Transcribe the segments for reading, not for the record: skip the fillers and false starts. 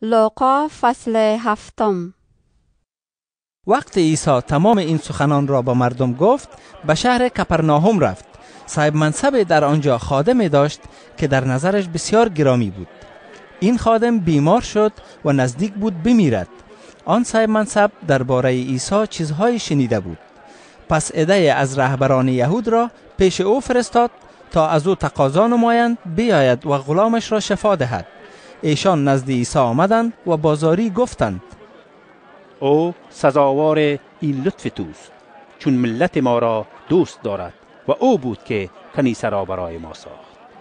لوقا فصل 7. وقت عیسی تمام این سخنان را به مردم گفت، به شهر کپرناهم رفت. صاحب منصب در آنجا خادمی داشت که در نظرش بسیار گرامی بود. این خادم بیمار شد و نزدیک بود بمیرد. آن صاحب منصب درباره عیسی چیزهای شنیده بود. پس عده از رهبران یهود را پیش او فرستاد تا از او تقاضا نمایند بیاید و غلامش را شفا دهد. ایشان نزد عیسی آمدند و بازاری گفتند: او سزاوار این لطف توست، چون ملت ما را دوست دارد و او بود که کنیسه را برای ما ساخت.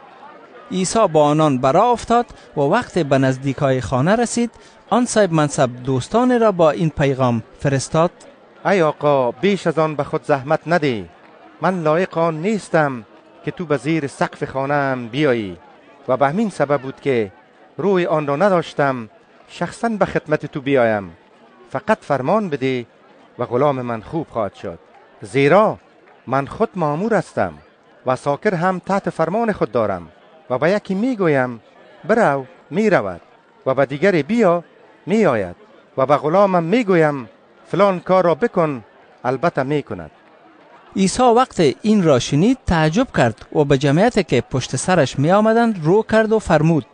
عیسی با آنان برآ افتاد و وقت به نزدیکای خانه رسید، آن صاحب منصب دوستان را با این پیغام فرستاد: ای آقا، بیش از آن به خود زحمت نده. من لایق آن نیستم که تو به زیر سقف خانه‌ام بیایی و به همین سبب بود که روی آن را نداشتم شخصاً به خدمت تو بیایم. فقط فرمان بده و غلام من خوب خواهد شد، زیرا من خود مأمور هستم و ساکر هم تحت فرمان خود دارم و به یکی میگویم برو، میرود، و به دیگری بیا، میآید، و به غلامم میگویم فلان کار را بکن، البته میکند. عیسی وقت این را شنید تعجب کرد و به جمعیت که پشت سرش می آمدند رو کرد و فرمود: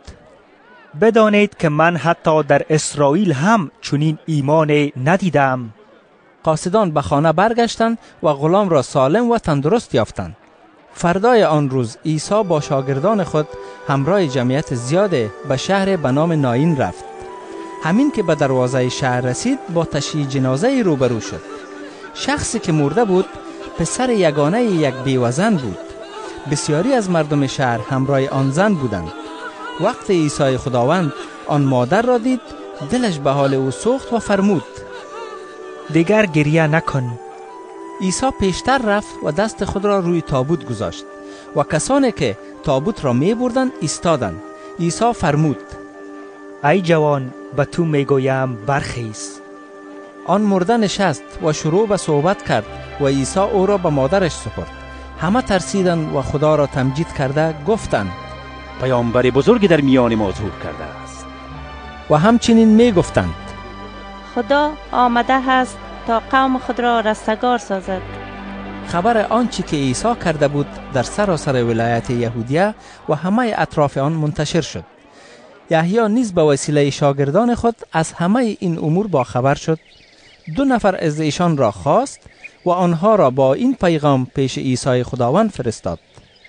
بدانید که من حتی در اسرائیل هم چنین ایمان ندیدم. قاصدان به خانه برگشتند و غلام را سالم و تندرست یافتند. فردای آن روز عیسی با شاگردان خود همراه جمعیت زیاد به شهر به نام ناین رفت. همین که به دروازه شهر رسید با تشییع جنازه روبرو شد. شخصی که مرده بود پسر یگانه یک بیوه‌زن بود. بسیاری از مردم شهر همراه آن زن بودند. وقت عیسی خداوند آن مادر را دید، دلش به حال او سوخت و فرمود: دیگر گریه نکن. عیسی پیشتر رفت و دست خود را روی تابوت گذاشت و کسانی که تابوت را می بردند ایستادند. عیسی فرمود: ای جوان، به تو میگویم برخیز. آن مرده نشست و شروع به صحبت کرد و عیسی او را به مادرش سپرد. همه ترسیدند و خدا را تمجید کرده گفتند: پیامبر بزرگی در میان ما ظهور کرده است. و همچنین می گفتند: خدا آمده است تا قوم خود را رستگار سازد. خبر آنچه که عیسی کرده بود در سراسر ولایت یهودیه و همه اطراف آن منتشر شد. یحیی نیز به وسیله شاگردان خود از همه این امور با خبر شد. 2 نفر از ایشان را خواست و آنها را با این پیغام پیش عیسی خداوند فرستاد: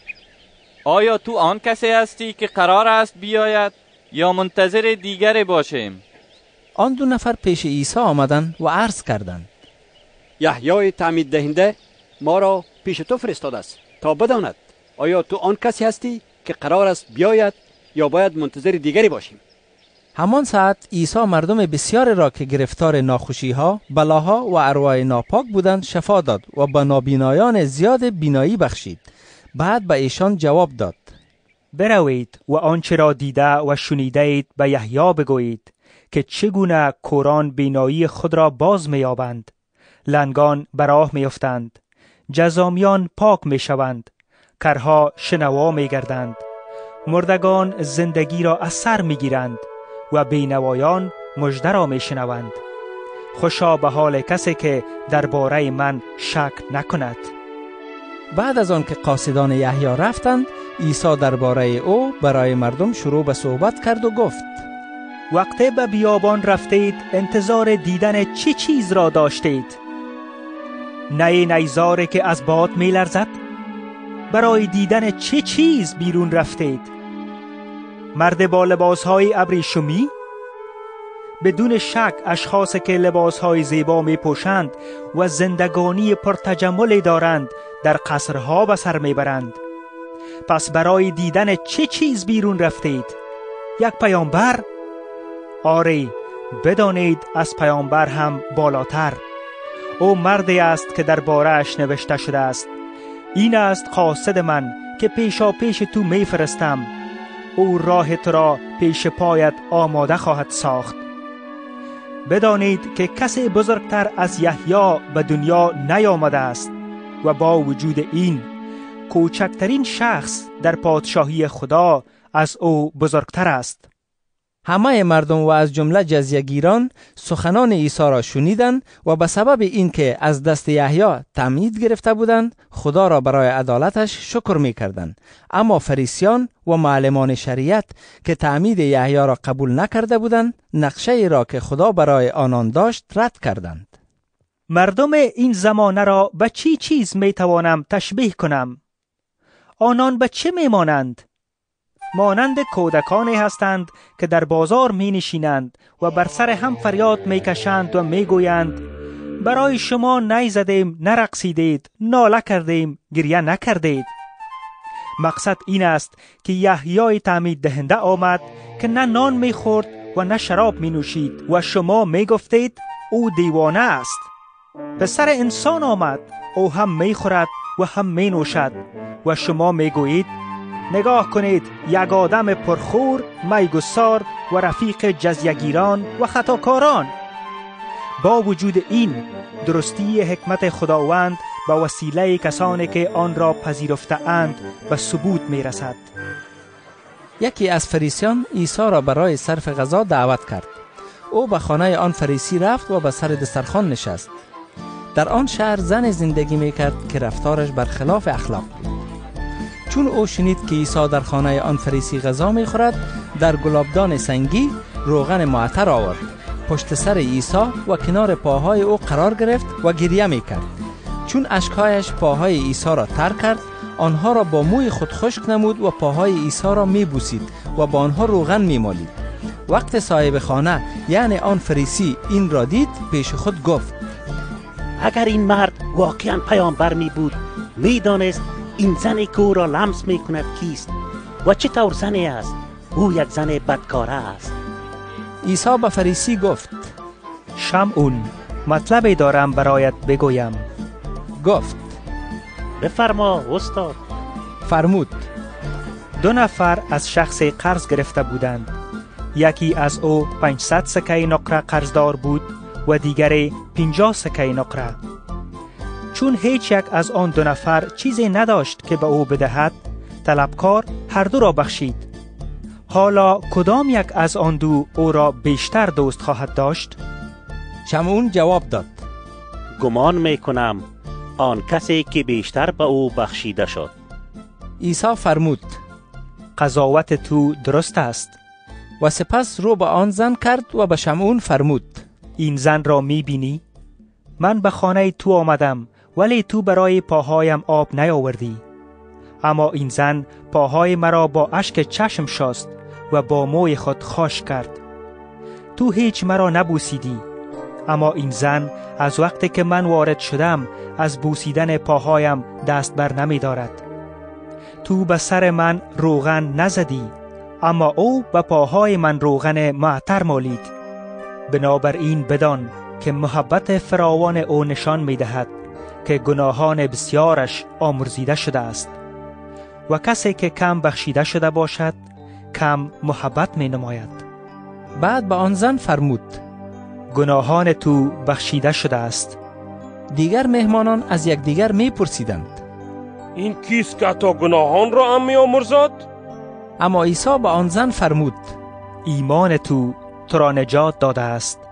آیا تو آن کسی هستی که قرار است بیاید یا منتظر دیگری باشیم؟ آن 2 نفر پیش عیسی آمدند و عرض کردند: یحیی تعمید دهنده ما را پیش تو فرستاده است تا بداند آیا تو آن کسی هستی که قرار است بیاید یا باید منتظر دیگری باشیم. همان ساعت عیسی مردم بسیار را که گرفتار ناخوشی‌ها، بلاها و ارواح ناپاک بودند شفا داد و به نابینایان زیاد بینایی بخشید. بعد به ایشان جواب داد: بروید و آنچه را دیده و شنیده اید به یحیی بگویید که چگونه کوران بینایی خود را باز می‌یابند، لنگان به راه می‌افتند، جذامیان پاک می‌شوند، کرها شنوا می‌گردند، مردگان زندگی را از سر می‌گیرند و بینوایان مژده را می‌شنوند. خوشا به حال کسی که درباره من شک نکند. بعد از آن که قاصدان یحیی رفتند، عیسی درباره او برای مردم شروع به صحبت کرد و گفت: وقتی به بیابان رفتید انتظار دیدن چه چیز را داشتید؟ نی نیزاری که از باد می لرزد؟ برای دیدن چه چیز بیرون رفتید؟ مرد با لباسهای ابریشمی؟ بدون شک اشخاصی که لباسهای زیبا می پوشند و زندگانی پرتجملی دارند در قصرها به سر می برند. پس برای دیدن چه چیز بیرون رفتید؟ یک پیامبر؟ آری، بدانید از پیامبر هم بالاتر. او مردی است که درباره‌اش نوشته شده است: این است قاصد من که پیشا پیش تو می فرستم، او راه تو را پیش پایت آماده خواهد ساخت. بدانید که کسی بزرگتر از یحیی به دنیا نیامده است و با وجود این کوچکترین شخص در پادشاهی خدا از او بزرگتر است. همه مردم و از جمله جزیه‌گیران سخنان عیسی را شنیدند و به سبب اینکه از دست یحیی تعمید گرفته بودند خدا را برای عدالتش شکر می‌کردند. اما فریسیان و معلمان شریعت که تعمید یحیی را قبول نکرده بودند نقشه را که خدا برای آنان داشت رد کردند. مردم این زمانه را به چی چیز میتوانم تشبیه کنم؟ آنان به چه میمانند؟ مانند کودکانی هستند که در بازار می نشینند و بر سر هم فریاد می کشند و می گویند برای شما نی زدیم، نرقصیدید، ناله کردیم، گریه نکردید. مقصد این است که یحیی تعمید دهنده آمد که نه نان می خورد و نه شراب می نوشید و شما می گفتید او دیوانه است. پسر انسان آمد، او هم می خورد و هم می نوشد و شما می گویید نگاه کنید یک آدم پرخور، میگسار و رفیق جزیه‌گیران و خطاکاران. با وجود این درستی حکمت خداوند به وسیله کسانی که آن را پذیرفته اند به ثبوت می رسد. یکی از فریسیان عیسی را برای صرف غذا دعوت کرد. او به خانه آن فریسی رفت و به سر دسترخوان نشست. در آن شهر زن زندگی می کرد که رفتارش برخلاف اخلاق بود. چون او شنید که عیسی در خانه آن فریسی غذا می خورد، در گلابدان سنگی روغن معطر آورد، پشت سر عیسی و کنار پاهای او قرار گرفت و گریه می کرد. چون اشکهایش پاهای عیسی را تر کرد، آنها را با موی خود خشک نمود و پاهای عیسی را می بوسید و با آنها روغن می مالید. وقت صاحب خانه یعنی آن فریسی این را دید، پیش خود گفت اگر این مرد واقعا پیامبر می بود می دانست این زنی که او را لمس می کند کیست و چه طور زنی است. او یک زن بدکاره است. عیسی به فریسی گفت شمعون، مطلبی دارم برایت بگویم. گفت بفرما استاد. فرمود 2 نفر از شخص قرض گرفته بودند. یکی از او 500 سکه نقره قرضدار بود و دیگری 50 سکه نقره. چون هیچ یک از آن 2 نفر چیزی نداشت که به او بدهد، طلبکار هر دو را بخشید. حالا کدام یک از آن دو او را بیشتر دوست خواهد داشت؟ شمعون جواب داد گمان می کنم آن کسی که بیشتر به او بخشیده شد. عیسی فرمود قضاوت تو درست است. و سپس رو به آن زن کرد و به شمعون فرمود این زن را می بینی؟ من به خانه تو آمدم ولی تو برای پاهایم آب نیاوردی. اما این زن پاهای مرا با اشک چشم شست و با موی خود خاش کرد. تو هیچ مرا نبوسیدی. اما این زن از وقتی که من وارد شدم از بوسیدن پاهایم دست بر نمی دارد. تو به سر من روغن نزدی، اما او به پاهای من روغن معطر مالید. بنابراین بدان که محبت فراوان او نشان می دهد که گناهان بسیارش آمرزیده شده است و کسی که کم بخشیده شده باشد کم محبت می نماید. بعد به آن زن فرمود گناهان تو بخشیده شده است. دیگر مهمانان از یکدیگر می پرسیدند این کیست که تا گناهان را هم می آمرزد؟ اما عیسی به آن زن فرمود ایمان تو را نجات داده است.